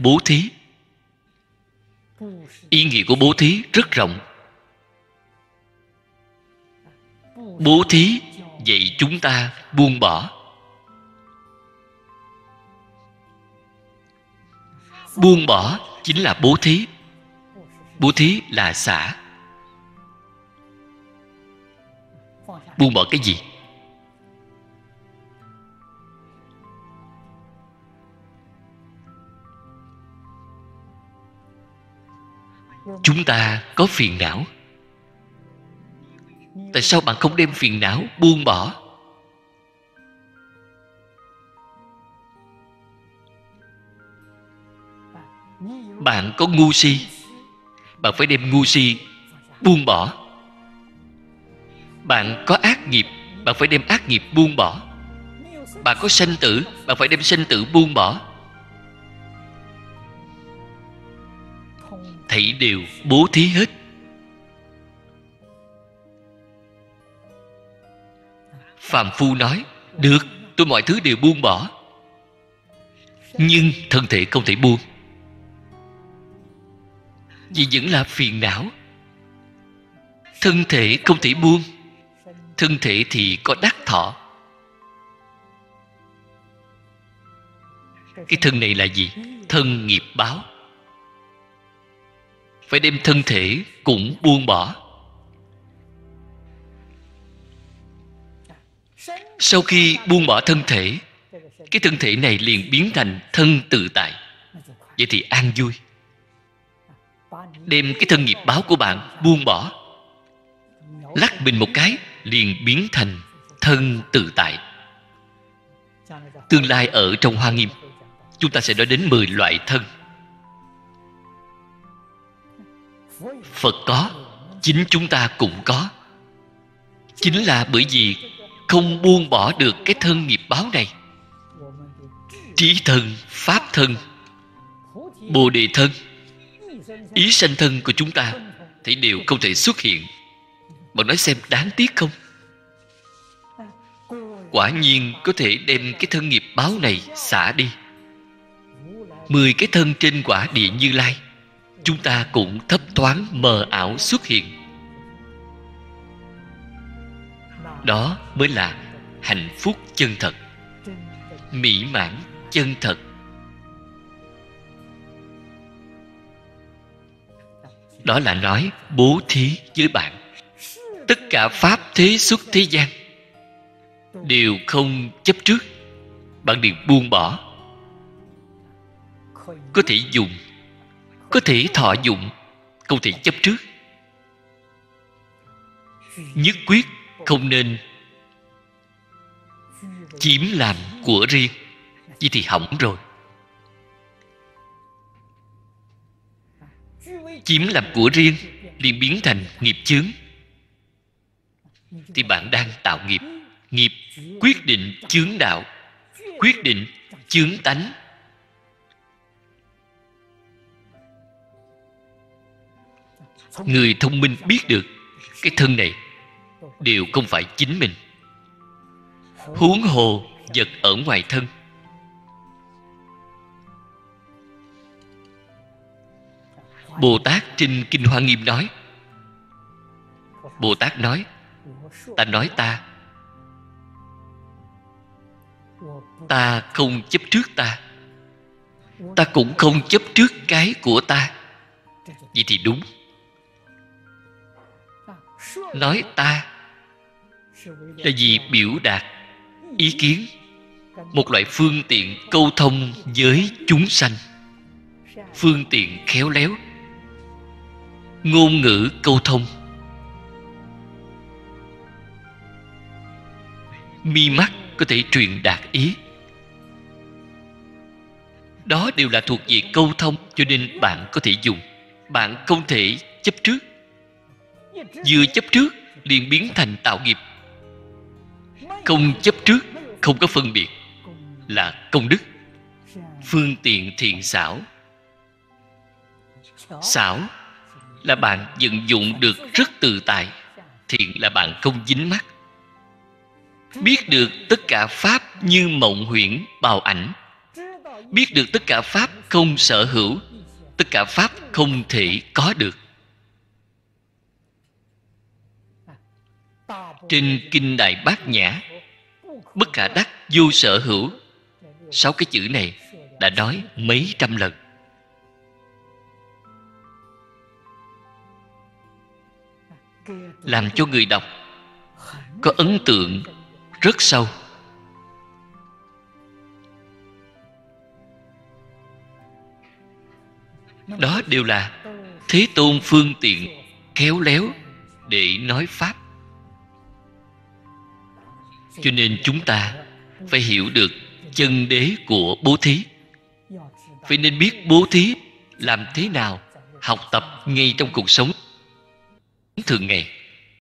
bố thí. Ý nghĩa của bố thí rất rộng. Bố thí dạy chúng ta buông bỏ. Buông bỏ chính là bố thí. Bố thí là xả. Buông bỏ cái gì? Chúng ta có phiền não. Tại sao bạn không đem phiền não buông bỏ? Bạn có ngu si, bạn phải đem ngu si buông bỏ. Bạn có ác nghiệp, bạn phải đem ác nghiệp buông bỏ. Bạn có sanh tử, bạn phải đem sanh tử buông bỏ. Thảy đều bố thí hết. Phàm phu nói: được, tôi mọi thứ đều buông bỏ. Nhưng thân thể không thể buông, vì vẫn là phiền não. Thân thể không thể buông. Thân thể thì có đắc thọ. Cái thân này là gì? Thân nghiệp báo. Phải đem thân thể cũng buông bỏ. Sau khi buông bỏ thân thể, cái thân thể này liền biến thành thân tự tại. Vậy thì an vui. Đem cái thân nghiệp báo của bạn buông bỏ, lắc mình một cái liền biến thành thân tự tại. Tương lai ở trong Hoa Nghiêm, chúng ta sẽ nói đến 10 loại thân. Phật có, chính chúng ta cũng có. Chính là bởi vì không buông bỏ được cái thân nghiệp báo này. Trí thân, pháp thân, Bồ Đề thân, ý sanh thân của chúng ta thì đều không thể xuất hiện. Bạn nói xem đáng tiếc không? Quả nhiên có thể đem cái thân nghiệp báo này xả đi. 10 cái thân trên quả địa Như Lai, chúng ta cũng thấp thoáng mờ ảo xuất hiện. Đó mới là hạnh phúc chân thật, mỹ mãn chân thật. Đó là nói bố thí với bạn. Tất cả pháp thế xuất thế gian đều không chấp trước. Bạn đều buông bỏ. Có thể dùng, có thể thọ dụng, không thể chấp trước. Nhất quyết không nên chiếm làm của riêng. Vậy thì hỏng rồi. Chiếm làm của riêng liền biến thành nghiệp chướng. Thì bạn đang tạo nghiệp. Nghiệp quyết định chướng đạo, quyết định chướng tánh. Người thông minh biết được cái thân này đều không phải chính mình, huống hồ vật ở ngoài thân. Bồ Tát trên Kinh Hoa Nghiêm nói, Bồ Tát nói: ta nói ta, ta không chấp trước ta, ta cũng không chấp trước cái của ta. Vậy thì đúng. Nói ta là vì biểu đạt ý kiến, một loại phương tiện câu thông với chúng sanh, phương tiện khéo léo, ngôn ngữ câu thông. Mi mắt có thể truyền đạt ý. Đó đều là thuộc về câu thông, cho nên bạn có thể dùng. Bạn không thể chấp trước. Vừa chấp trước liền biến thành tạo nghiệp. Không chấp trước, không có phân biệt, là công đức. Phương tiện thiện xảo. Xảo là bạn vận dụng được rất tự tại. Thiện là bạn không dính mắc. Biết được tất cả pháp như mộng huyễn bào ảnh. biết được tất cả pháp không sở hữu, tất cả pháp không thể có được. Trên Kinh Đại Bát Nhã, bất khả đắc vô sở hữu, 6 cái chữ này đã nói mấy trăm lần. Làm cho người đọc có ấn tượng rất sâu. Đó đều là Thế Tôn phương tiện khéo léo để nói pháp. Cho nên chúng ta phải hiểu được chân đế của bố thí. Phải nên biết bố thí làm thế nào học tập ngay trong cuộc sống thường ngày.